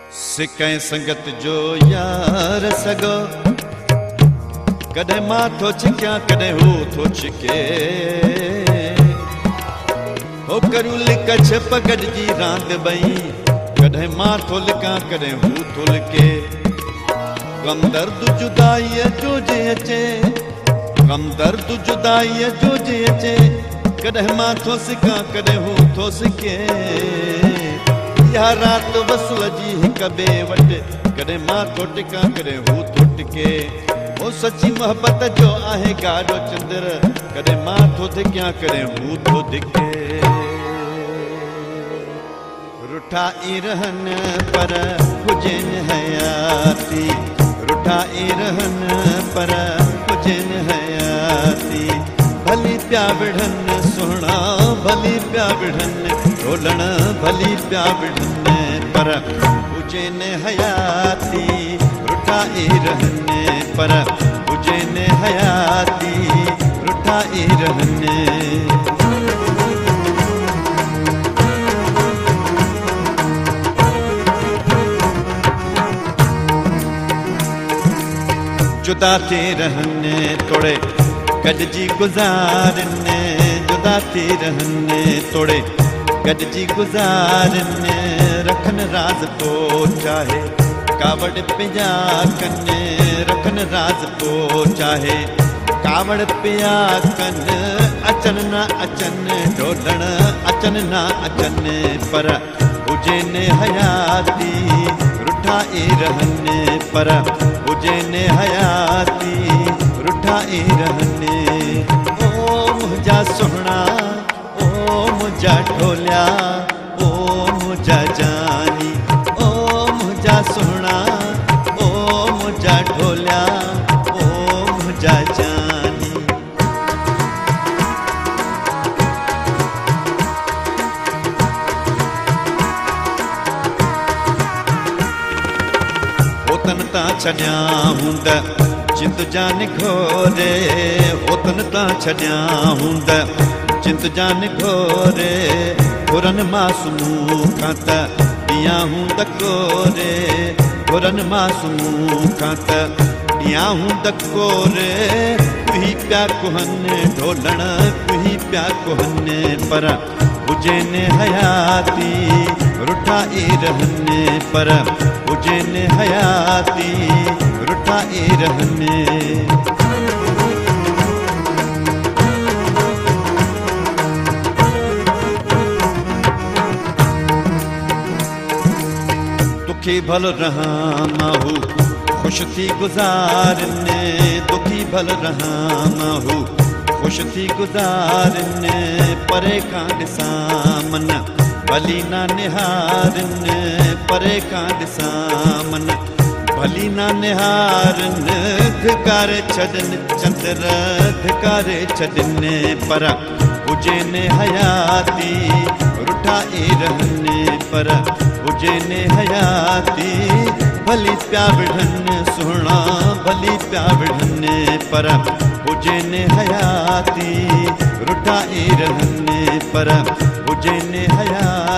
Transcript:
सिकैं संगत जो यार सगो कॾहिं मां थो छिकियां कॾहिं हू थो छिके हो करूं लिक छप गॾिजी रांदि ॿई कॾहिं मां थो लिकां कॾहिं हू थो लिके ग़म दर्द जुदाईअ जो जे अचे ग़म दर्द जुदाईअ जो जे अचे कॾहिं मां थो सिकां कॾहिं हू थो सिके इहा राति वसल जी हिक ॿिए वटि कॾहिं मां थो टिकां कॾहिं हू थो टिके ओ सची मोहबत जो आहे गाॾो चंदर कॾहिं मां थो धिकियां कॾहिं हू थो धिके रुठा ई रहनि पर हुजनि हयाती रुठा ई रहनि पर हुजनि हयाती भली पिया विढ़नि सुहिणा भली पिया विढ़नि ढोलण भली पिया विढ़नि पर हुजनि हयाती रुठा ई रहनि पर हुजनि हयाती रुठा ई रहनि जुदा थी रहने तोड़े गॾिजी गुज़ारने जुदा थी रहने तोड़े गॾिजी गुज़ारने रखन राज को चाहे कावड़ पिया कन रखन राज को चाहे कावड़ पिया कन अचन ना अचन ढोलण अचन ना अचन पर हुजनि हयाती रुठा ई रहने पर हुजनि हयाती रुठा ई रहने ओ मुंहिंजा सुहिणा ओ मुंहिंजा ढोलिया ओ मुंहिंजा जानी ओ मुंहिंजा सुहिणा ओ मुंहिंजा ढोलिया ओ मुंहिंजा जानी होतन तां छॾिया हूंद चिंत जान घोरे होतन तां छॾिया हूंद चिंत जान घोरे घुरनि मासूमूं खां त ॾियां हूंद कोरे घुरनि मासूमूं खां त ॾियां हूंद कोरे कुही पिया कुहनि ढोलण कुही पिया कुहनि पर हुजनि हयाती रुठा ई रहनि पर हुजनि हयाती रुठा ई रहनि दुखी भल रहां माहू ख़ुशि थी गुज़ारने दुखी भल रहां माहू ख़ुशि थी गुज़ारने परे खां ॾिसां मन भली ना निहारनि परे खां ॾिसां मन भली ना निहारनि धिकारे छॾनि चंद्र धिकारे छॾनि पर हुजनि हयाती रुठा ई रहनि पर हुजनि हयाती भली पिया विढ़नि सुहिणा भली पिया विढ़नि पर हुजनि हयाती रुठा ई रहनि पर हुजनि हयाती